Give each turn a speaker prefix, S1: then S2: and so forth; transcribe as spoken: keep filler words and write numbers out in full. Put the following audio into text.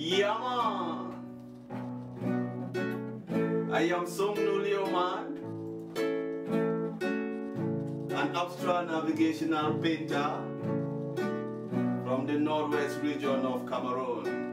S1: Yeah, man. I am Sumnu Leoman, an abstract navigational painter from the northwest region of Cameroon.